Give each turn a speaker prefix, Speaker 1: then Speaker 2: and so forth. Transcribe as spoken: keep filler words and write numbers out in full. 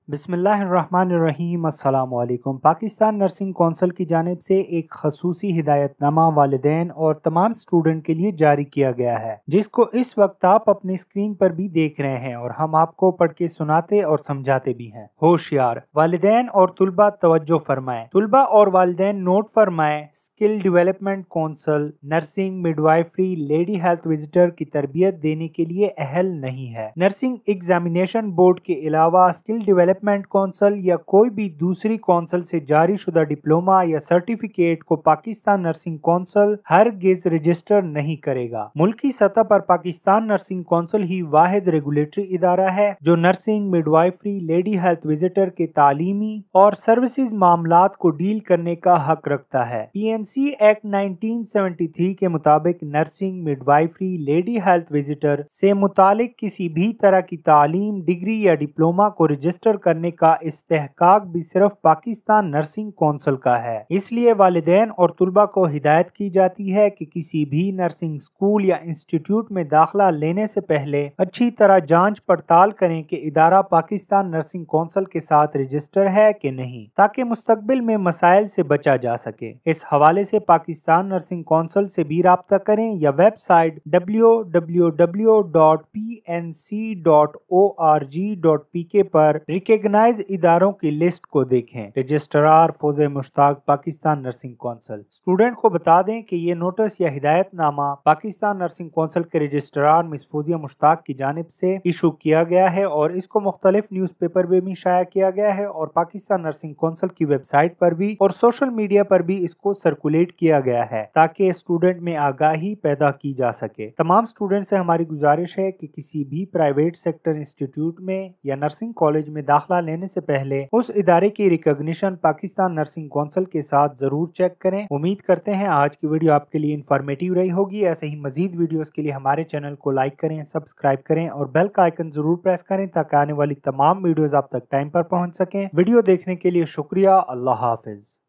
Speaker 1: बिस्मिल्लाहिर्रहमानिर्रहीम। अस्सलाम वालेकुम। पाकिस्तान नर्सिंग कौंसिल की जानिब से एक खसूसी हिदायतनामा वालिदैन और तमाम स्टूडेंट के लिए जारी किया गया है, जिसको इस वक्त आप अपनी स्क्रीन पर भी देख रहे हैं और हम आपको पढ़ के सुनाते और समझाते भी हैं। होशियार वालिदैन और तुलबा तवज्जो फरमाएं। तुलबा और वालिदैन नोट फरमाएं, skill development council nursing, midwifery, lady health visitor की तरबियत देने के लिए अहल नहीं है। नर्सिंग एग्जामिनेशन बोर्ड के अलावा स्किल डेवलपमेंट कौंसिल या कोई भी दूसरी कौंसिल से जारी शुदा डिप्लोमा या सर्टिफिकेट को पाकिस्तान नर्सिंग कौंसिल हरगिज रजिस्टर नहीं करेगा। मुल्की सतह पर पाकिस्तान नर्सिंग कौंसिल ही वाहिद रेगुलेटरी इदारा है जो nursing, midwifery, lady health visitor के तालीमी और सर्विसेज मामलात को डील करने का हक रखता है। P N C act nineteen seventy three के मुताबिक nursing, midwifery, lady health visitor से मुतालिक किसी भी तरह की तालीम, डिग्री या डिप्लोमा को रजिस्टर करने का इस्तेहकाक भी सिर्फ पाकिस्तान नर्सिंग कौंसिल का है। इसलिए वालिदैन और तुलबा को हिदायत की जाती है कि किसी भी नर्सिंग स्कूल या इंस्टीट्यूट में दाखिला लेने से पहले अच्छी तरह जांच पड़ताल करें कि इदारा पाकिस्तान नर्सिंग कौंसिल के साथ रजिस्टर है कि नहीं, ताकि मुस्तकबिल में मसाइल से बचा जा सके। इस हवाले से पाकिस्तान नर्सिंग कौंसिल से भी राब्ता करें या website W W W dot P N C dot O R G dot P K पर रिकग्नाइज इदारों की लिस्ट को देखें। Registrar Fauzia Mushtaq, Pakistan nursing council. Student को बता दें कि ये नोटिस या हिदायतनामा पाकिस्तान नर्सिंग कौंसिल के रजिस्ट्रार मिस फौजिया मुश्ताक की जानिब से इशू किया गया है और इसको मुख्तलिफ न्यूज पेपर में भी शाया किया गया है और पाकिस्तान नर्सिंग कौंसिल की वेबसाइट पर भी और सोशल मीडिया पर भी इसको सर्कुलेट किया गया है ताकि स्टूडेंट में आगाही पैदा की जा सके। तमाम स्टूडेंट से हमारी गुजारिश है कि किसी भी प्राइवेट सेक्टर इंस्टीट्यूट में या नर्सिंग कॉलेज में दाखिला लेने से पहले उस इदारे की रिकॉग्निशन पाकिस्तान नर्सिंग कौंसिल के साथ जरूर चेक करें। उम्मीद करते हैं आज की वीडियो आपके लिए इंफॉर्मेटिव रही होगी। ऐसे ही मजीद वीडियोस के लिए हमारे चैनल को लाइक करें, सब्सक्राइब करें और बेल का आइकन जरूर प्रेस करें ताकि आने वाली तमाम वीडियोस आप तक टाइम पर पहुंच सकें। वीडियो देखने के लिए शुक्रिया। अल्लाह हाफिज।